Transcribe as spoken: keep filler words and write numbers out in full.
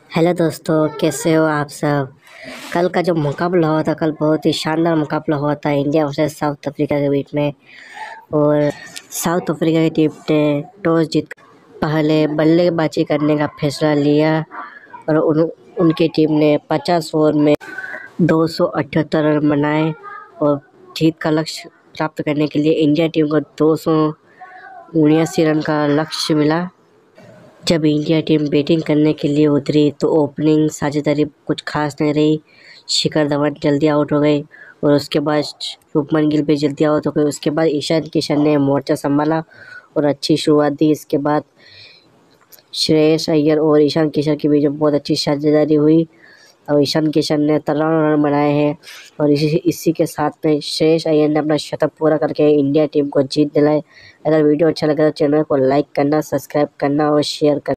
Hello दोस्तों, कैसे हो आप सब। कल का जो मुकाबला हुआ था, कल बहुत ही शानदार मुकाबला हुआ था इंडिया वर्सेस साउथ अफ्रीका के बीच में। और साउथ अफ्रीका की टीम ने टॉस जीत पहले बल्लेबाजी करने का फैसला लिया और उन, उनकी टीम ने पचास ओवर में दो सौ अठहत्तर रन बनाए और जीत का लक्ष्य प्राप्त करने के लिए इंडिया टीम को दो सौ उन्यासी रन का लक्ष्य मिला। जब इंडिया टीम बैटिंग करने के लिए उतरी तो ओपनिंग साझेदारी कुछ खास नहीं रही। शिखर धवन जल्दी आउट हो गए और उसके बाद शुभमन गिल भी जल्दी आउट हो गए। उसके बाद ईशान किशन ने मोर्चा संभाला और अच्छी शुरुआत दी। इसके बाद श्रेयस अय्यर और ईशान किशन के बीच बहुत अच्छी साझेदारी हुई और ईशान किशन ने तिरानवे रन बनाए हैं और इसी इसी के साथ में श्रेयस अय्यर ने अपना शतक पूरा करके इंडिया टीम को जीत दिलाई। अगर वीडियो अच्छा लगा तो चैनल को लाइक करना, सब्सक्राइब करना और शेयर करना।